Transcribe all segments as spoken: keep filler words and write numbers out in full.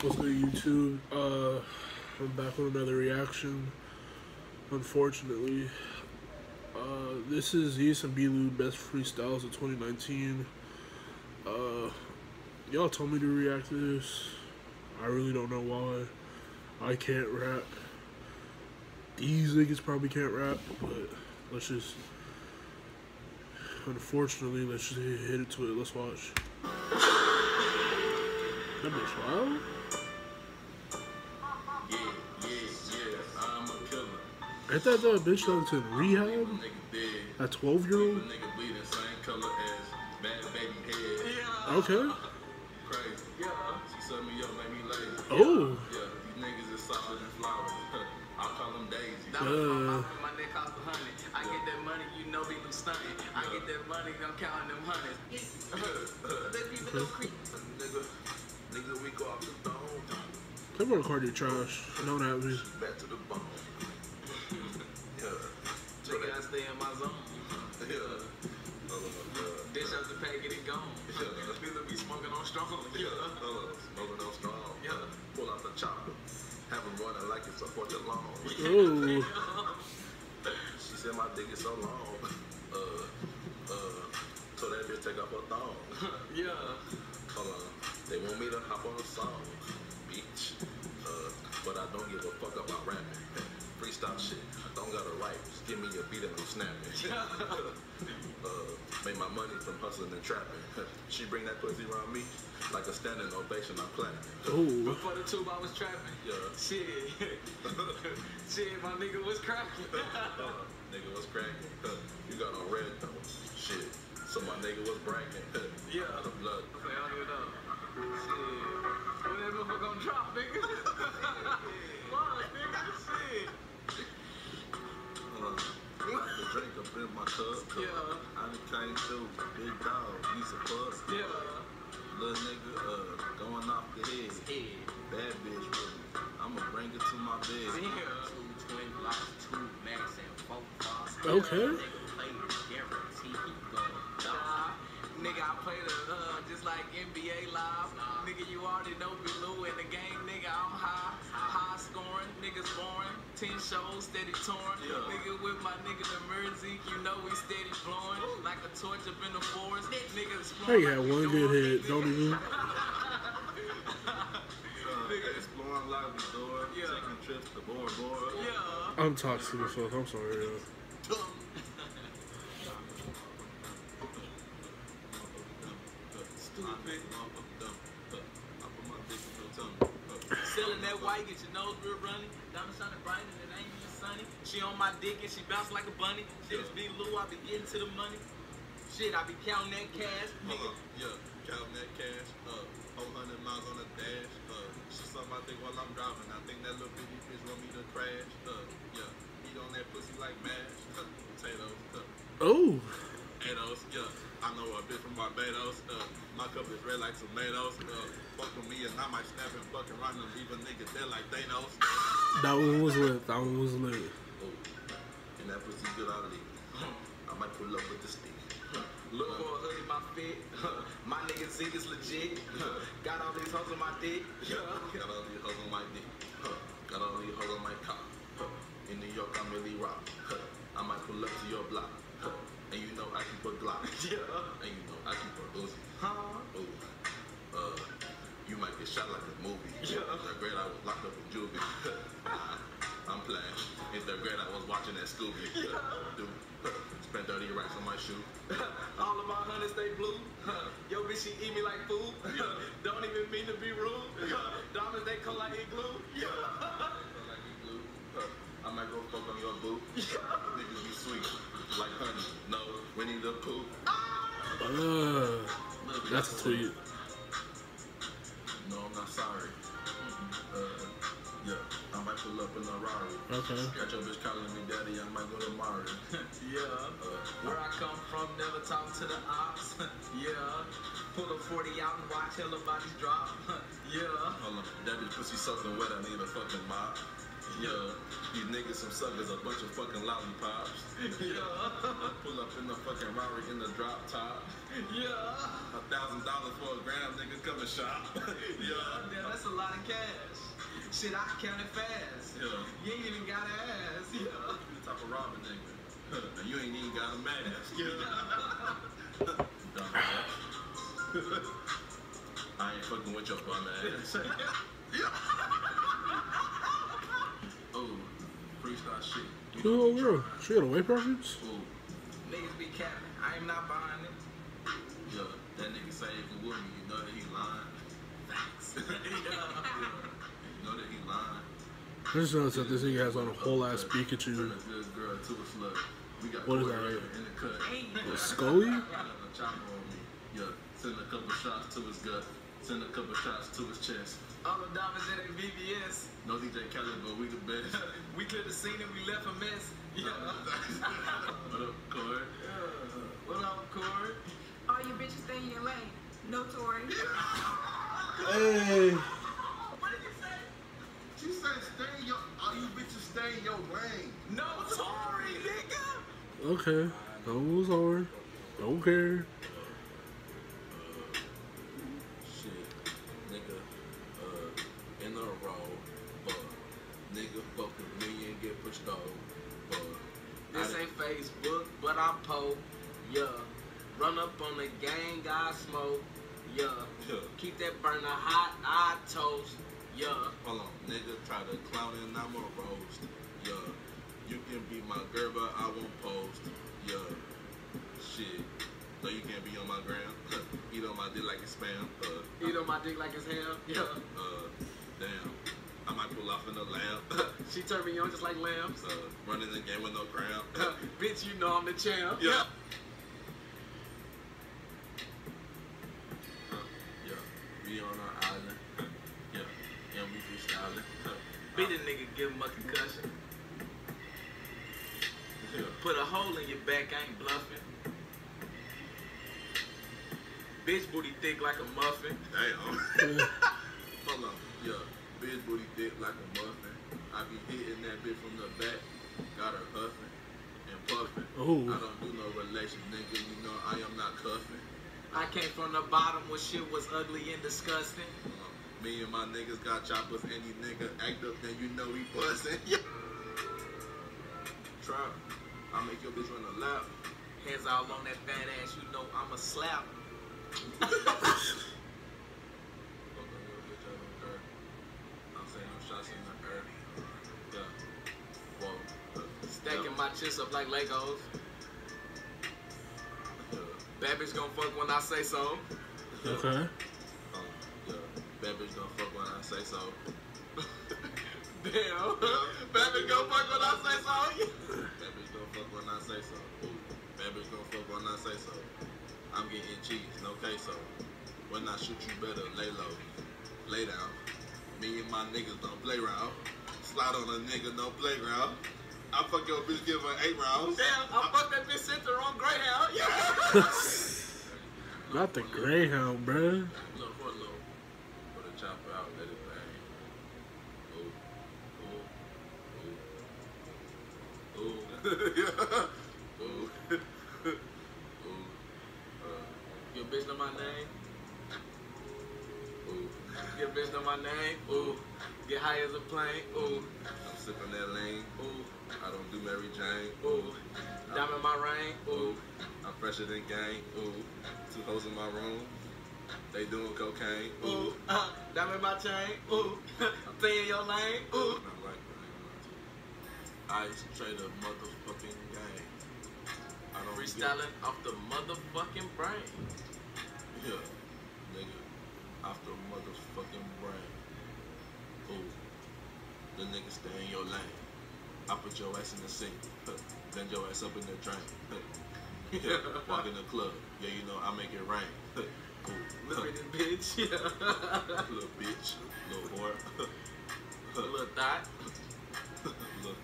What's good, YouTube? Uh, I'm back with another reaction. Unfortunately, uh, this is East and B-Lou Best Freestyles of twenty nineteen. Uh, y'all told me to react to this. I really don't know why. I can't rap. These niggas probably can't rap, but let's just. Unfortunately, let's just hit it to it. Let's watch. That bitch loud? Yeah, yeah, yeah, I'm a killer. Ain't that that bitch that was in rehab? That twelve year old? Nigga bleeding same color as bad baby head. Yeah. Okay. Crazy. Yeah. She set me up, made me lazy. Oh. Yeah, these niggas is softer than flowers. I call them daisies. Uh. My neck cost a hundred. I get that money, you know we been stunting. I get that money, I'm counting them hundreds. They people don't creep. Nigga, nigga, we go off the dome. That motherfucker trash. Don't have me. Back to the bone. Yeah. Nigga, I stay in my zone. Yeah. Dish out the packet and gone. Yeah. Feel be smoking on strong. Yeah. Uh, smoking on strong. Yeah. Pull out the chopper. Have him running like it's a fourth long. Oh. She said my dick is so long. Uh, uh, so that bitch take off her thong. Yeah. Hold on. They want me to hop on a song. Bitch. Uh, but I don't give a fuck about rapping. Freestyle shit. I don't gotta write. Just give me a beat and I'm snapping. uh, make my money from hustling and trapping. She bring that pussy around me like a standing ovation. I'm clapping. Oh. Before the tube, I was trapping. Yeah. Shit. Shit, my nigga was cracking. uh, nigga was cracking. You got on red though. Shit. So my nigga was bragging. Yeah. Out of blood. Okay, I don't even know. Shit. When that motherfucker gonna drop, nigga? Fuck, nigga. Shit. Uh, the drink up in my cup. Yeah. I done came through. Big dog. He's a fuck. Yeah. Little nigga, uh, going off the head. Head. Bad bitch with me. I'ma bring her to my bed. Yeah. Two twin blocks, two max, and four cars. Okay. Nigga play the guarantee he gon' Nah, nigga, I play the, uh, just like N B A live. Nah. Nigga, you already know Bilou in the game, nigga, I'm high. High scoring, niggas boring. Ten shows, steady touring. Yeah. Nigga with my nigga the Mersey, you know we steady blowing. Like a torch up in the forest. Niggas Hey, had one good hit. Don't even. Nigga, exploring like the door. Yeah. Taking trips to Bora Bora. Yeah. I'm toxic as fuck. I'm sorry, yo. Stupid. Selling that white, get your nose real runny. Diamond shining bright and it ain't even sunny. She on my dick and she bounce like a bunny. Shit is be Lou, I be getting to the money. Shit, I be counting that cash, nigga. Uh, yeah, counting that cash. Uh, one hundred miles on the dash. Uh, she saw my dick while I'm driving. I think that little bitty bitch want me to crash. Uh, yeah, eat on that pussy like mash. Uh, potatoes. Uh, Oh. Potatoes, yeah. I know a bitch from Barbados. Uh, my cup is red like tomatoes. Uh, fuck with me and I might snap and fuck around and leave a nigga dead like Thanos. That one was lit. That one was lit. Oh, and that pussy good I leave. I might pull up with the stick. Look for a hood in my fit. My nigga Zeke is legit. Got all these hoes on my dick. Got all these hoes on my dick. Got all these hoes on my cock. In New York, I'm really rock. I might pull up to your block. And you know I keep a Glock. Yeah. And you know I keep a Uzi. Huh? Oh, uh, you might get shot like a movie. Yeah. Third grade, I was locked up in juvie. I'm playing. In third grade, I was watching that Scooby. Yeah. Dude, spent thirty racks on my shoe. All of my hunters stay blue. Yo, bitch, she eat me like food. Yeah. Don't even mean to be rude. Diamonds, they come like igloo. Yeah. Like you blue. I might go fuck on your boo. Niggas be sweet. Like honey. No, Winnie the Pooh. Uh, that's a tweet. No, I'm not sorry. Uh, yeah, I might pull up up in a Rari. Okay. Got your bitch calling me daddy, I might go to Mari. Yeah, Uh, where I come from, never talk to the ops. Yeah, pull a forty out and watch hella bodies drop. Yeah, Hold on, that bitch pussy soaking wet, I need a fucking mop. Yeah, these niggas some suckers, a bunch of fucking lollipops. yeah, Pull up in the fucking Rari in the drop top. yeah. A thousand dollars for a gram, niggas come and shop. Yeah, damn, that's a lot of cash. Shit, I count it fast. Yeah. You ain't even got an ass. Yeah. You the type of robbing nigga. And you ain't even got a mask. Dumbass. I ain't fucking with your bum ass. Oh, freestyle shit. You Oh, know, girl. She got a weight preference? Ooh, Niggas be capping. I am not buying it. yeah, that nigga say if you with me, you know that he lying. Facts. Yeah. You know that he lying. I just noticed that this nigga has on a whole ass Turn Pikachu. a good girl to a slut. We got What is Corey that? in the cut. A Scully? A chopper on me. Yeah, send a couple shots to his gut. Send a couple shots to his chest. All the diamonds in that V V S. No D J Khaled, but we the best. We cleared the scene and we left a mess. Yeah. What up, Corey? Yeah. What up, Corey? All you bitches stay in your lane. No Tory. Hey. What did you say? She said, stay in your, all you bitches stay in your lane. No Tory, nigga. Okay. No sorry. Don't care. Shit, nigga, uh, in a row, but nigga fuck with me and get pushed over. But This I ain't Facebook, but I'm po. Yeah. Run up on the gang, I smoke. Yeah. Yeah. Keep that burner hot, I toast. Yeah. Hold on, nigga try to clown and I'm a roast. Yeah, you can be my girl, but I won't post. Yeah, shit. No, you can't be on my gram. Eat on my dick like it's spam. Uh, Eat on my dick like it's ham. Yeah. uh, damn. I might pull off in the lamp. She turned me on just like lambs. uh, running the game with no cramp. Bitch, you know I'm the champ. Yeah. Uh, yeah. We on our island. Yeah. Yeah, we freestyling. Beat a nigga, give him a concussion. Yeah. Put a hole in your back, I ain't bluffing. Bitch booty thick like a muffin. Damn. Hold on. Yeah. Bitch booty thick like a muffin. I be hitting that bitch from the back. Got her huffing and puffing. Ooh. I don't do no relation, nigga. You know I am not cuffing. I came from the bottom when shit was ugly and disgusting. Uh, me and my niggas got choppers. Any nigga act up, then you know we bustin'. Trap. I make your bitch run a lap. Hands all on that fat ass, you know I'm a slap. Fuck on your bitch, I don't care. I'm saying them shots in the air. Yeah. Whoa. Stacking my chips up like Legos. Yeah. Bad bitch gon' fuck when I say so. Okay. Um, yeah. Bad bitch gon' fuck when I say so. Damn. Bad bitch gon' fuck when I say so. Bad bitch gon' fuck when I say so. Ooh. Bad bitch gon' fuck when I say so. I'm getting cheese, no queso. When I shoot, you better lay low. Lay down. Me and my niggas don't play round. Slide on a nigga, no playground. I fuck your bitch, give her eight rounds. Damn, I fucked that bitch sent her on Greyhound. Yeah. Not the Greyhound, bruh. Look for a little. Put a chopper out, let it bang. Ooh, ooh, ooh. Ooh. Ooh. Ooh. Uh, Your bitch know my name. ooh. Your bitch know my name. Ooh. Get high as a plane. Ooh. I'm sipping that lane. Ooh. I don't do Mary Jane. Ooh. Diamond my ring. Ooh. I'm fresher than gang. Ooh. Two hoes in my room. They doing cocaine. Ooh. Uh, diamond my chain. Ooh. Stay in your lane. Ooh. Not like I used to trade a motherfucking game. I don't Freestyling off the motherfucking brain. Get, yeah, nigga, off the motherfucking brain. Ooh, the nigga stay in your lane. I put your ass in the sink, huh. Bend your ass up in the drain. Huh. Yeah, walk in the club, yeah, you know I make it rain. Huh. Ooh, Look huh. at this bitch. Yeah. Little bitch, little whore. A little thought.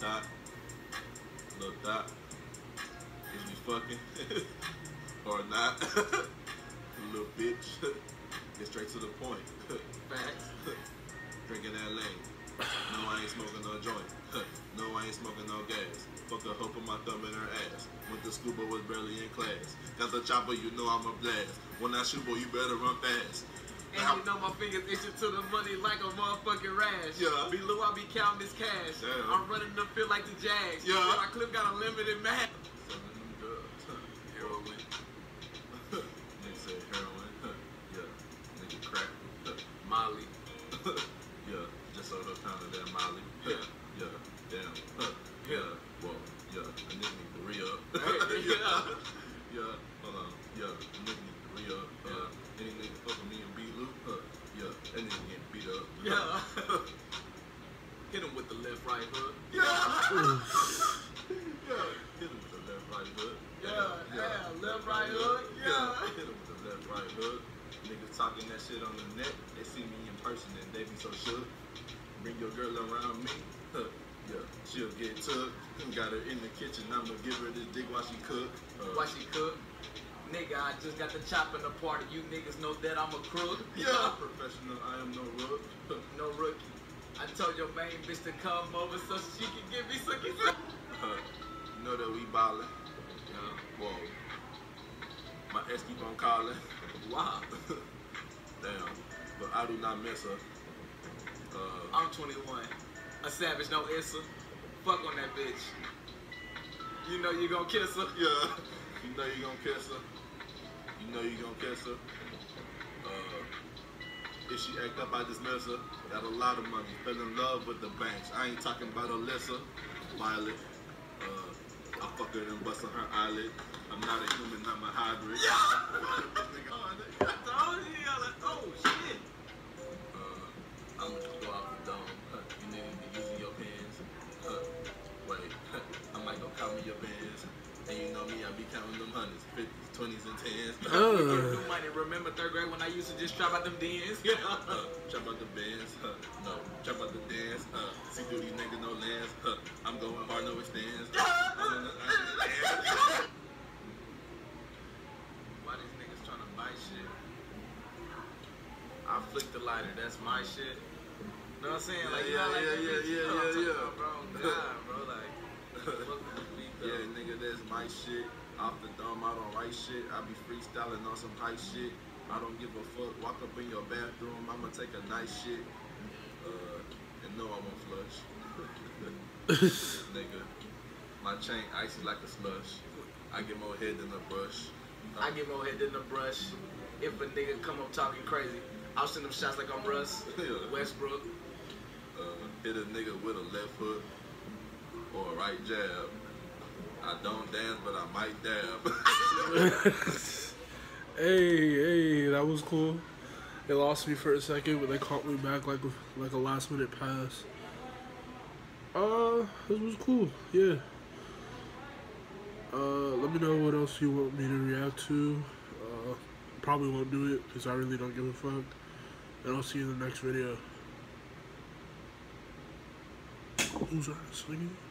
Dot. Little Dot. Is we fucking? Or not? Little bitch. Get straight to the point. Facts. Drinking that lane. No, I ain't smoking no joint. No, I ain't smoking no gas. Fuck a hoe, put my thumb in her ass. Went to school but was barely in class. Got the chopper, you know I'm a blast. When I shoot, boy, you better run fast. And you know my fingers itching to the money like a motherfucking rash. Yeah. Be Lou, I be counting this cash. Damn. I'm running the field like the Jags. Yeah. My clip got a limited match. Selling them drugs. Heroin. Nigga said heroin. Yeah. Nigga crack. Molly. Yeah. Just sold a pound of that Molly. Yeah. Yeah. Damn. Yeah. Whoa. Yeah. A nigga need to re-up. Hey, yeah. Yeah. Hold on. Yeah. A nigga need to re-up. Uh, any nigga fucking me and beat Lou? Uh, yeah. That nigga getting beat up. Yeah. Hit him with the left right hook. Yeah. Yeah. Hit him with the left right hook. Yeah, yeah, left right hook. Yeah. Hit him with the left right hook. Niggas talking that shit on the net. They see me in person and they be so shook. Bring your girl around me. Huh. Yeah, she'll get took. Got her in the kitchen. I'ma give her this dick while she cook. Uh, Why she cook? Nigga, I just got the chop in the party. You niggas know that I'm a crook. Yeah, professional. I am no rook. No rookie. I told your main bitch to come over so she can give me some kiss. Uh, you know that we ballin'. Yeah. Whoa. My ex keep on calling. Wow. Damn. But I do not miss her. Uh, I'm twenty-one. A savage, no answer. Fuck on that bitch. You know you gon' kiss her. yeah. You know you gon' kiss her. You know you gon' kiss her. Uh, if she act up, I dismiss her. Got a lot of money. Fell in love with the banks. I ain't talking about Alyssa. Violet. Uh, I fuck her and bust on her eyelid. I'm not a human, I'm a hybrid. Yeah. I told you, I like, oh shit. Uh, I'ma just go out the dome. Huh. You niggas be using your pens. Huh. Wait, I might go count me your pens. And you know me, I be counting them hundreds, fifties, twenties, and tens. Uh. New money. Remember third grade when I used to just trap out them dens? Yeah. Uh, trap out the bands, huh? No, trap out the dance, uh, see through these niggas, no lands, huh? I'm going hard, no extends. Why these niggas trying to buy shit? I flick the lighter, that's my shit. Know what I'm saying? Like, you Yeah, know, like, yeah, that yeah, bitch, you yeah, know what I'm yeah, talking yeah. about, bro. God, bro, like, fuck with the beat, though. Yeah, nigga, that's my shit. Off the dome, I don't write shit. I be freestyling on some high shit. I don't give a fuck. Walk up in your bathroom, I'ma take a nice shit. Uh, and no, I won't flush. Nigga, my chain icy like a slush. I get more head than a brush. I get more head than a brush. If a nigga come up talking crazy, I'll send them shots like I'm Russ. Yeah. Westbrook. Uh, hit a nigga with a left hook or a right jab. I don't dance, but I might dab. Hey, hey, that was cool. They lost me for a second, but they caught me back like a, like a last minute pass. Uh, this was cool, yeah. Uh, let me know what else you want me to react to. Uh, probably won't do it because I really don't give a fuck. And I'll see you in the next video. Who's that singing?